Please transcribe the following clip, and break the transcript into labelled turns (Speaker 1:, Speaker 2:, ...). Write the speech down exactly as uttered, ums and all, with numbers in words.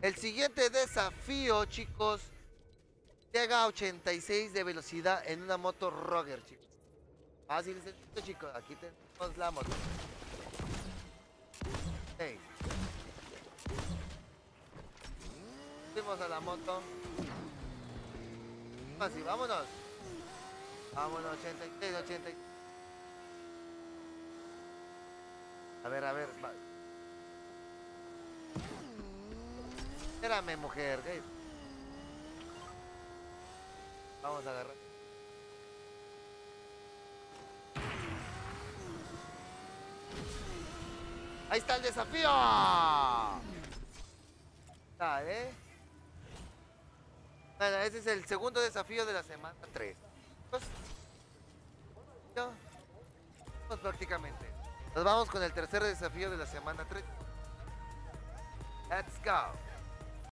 Speaker 1: El siguiente desafío, chicos, llega a ochenta y seis de velocidad en una moto Roger, chicos. Fácil, sencillo, chicos. Aquí tenemos la moto. Hey. Subimos a la moto. Así, vámonos. Vámonos, ochenta y seis, ochenta y seis. A ver, a ver. Va. Espérame, mujer. ¿Qué? Vamos a agarrar. Ahí está el desafío. Dale. Bueno, ese es el segundo desafío de la semana tres. Pues, no, pues prácticamente. Nos vamos con el tercer desafío de la semana tres. Let's go.